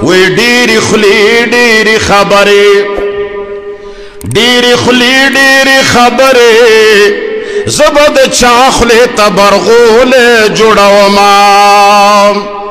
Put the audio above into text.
وی ډیری خلی ډیری خبرې ډیری خلی ډیری خبرې زبد چا خلی تبرغول جوړوما